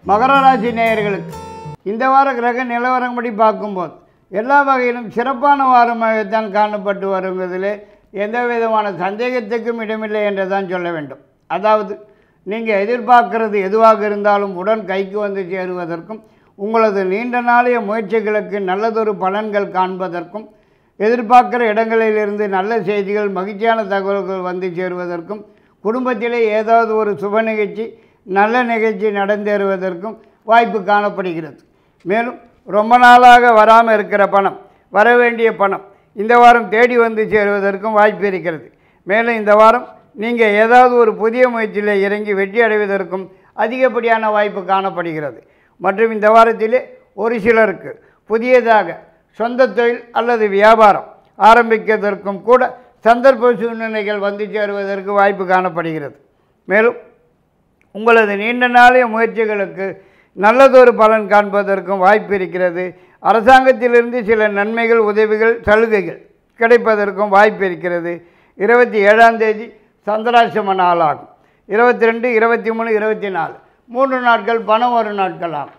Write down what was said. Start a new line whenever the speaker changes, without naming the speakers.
மகர ராசி நேயர்களுக்கு இந்த வார கிரக நிலவரப்படி பார்க்கும்போது எல்லா வகையிலும் சிறப்பான வாரமாகத்தான் காணப்பட்டு வருவதில் எந்த விதமான சந்தேகத்துக்கும் இடமில்லை என்று தான் சொல்ல வேண்டும். அதாவது நீங்கள் எதிர்பார்க்கிறது எதுவாக இருந்தாலும் உடன் கைக்கு வந்து சேருவதற்கும், உங்களது நீண்ட நாளைய முயற்சிகளுக்கு நல்லதொரு பலன்கள் காண்பதற்கும், எதிர்பார்க்கிற இடங்களிலிருந்து நல்ல செய்திகள் மகிழ்ச்சியான தகவல்கள் வந்து சேருவதற்கும், குடும்பத்திலே ஏதாவது ஒரு சுப நிகழ்ச்சி நல்ல நிகழ்ச்சி நடந்தேறுவதற்கும் வாய்ப்பு காணப்படுகிறது. மேலும் ரொம்ப நாளாக வராமல் இருக்கிற பணம், வர வேண்டிய பணம் இந்த வாரம் தேடி வந்து சேருவதற்கும் வாய்ப்பு இருக்கிறது. மேலும் இந்த வாரம் நீங்கள் ஏதாவது ஒரு புதிய முயற்சியில் இறங்கி வெற்றி அடைவதற்கும் அதிகப்படியான வாய்ப்பு காணப்படுகிறது. மற்றும் இந்த வாரத்திலே ஒரு சிலருக்கு புதியதாக சொந்த தொழில் அல்லது வியாபாரம் ஆரம்பிக்கிறதற்கும் கூட சந்தர்ப்ப சூழ்நிலைகள் வந்து சேருவதற்கு வாய்ப்பு காணப்படுகிறது. மேலும் உங்களது நீண்ட நாளைய முயற்சிகளுக்கு நல்லதொரு பலன் காண்பதற்கும் வாய்ப்பு இருக்கிறது. அரசாங்கத்திலிருந்து சில நன்மைகள், உதவிகள், சலுகைகள் கிடைப்பதற்கும் வாய்ப்பு இருக்கிறது. 27ஆம் தேதி சந்திராசிரம நாளாகும். 22, 23, 24 3 நாட்கள் பணம் வரும் நாட்கள் ஆகும்.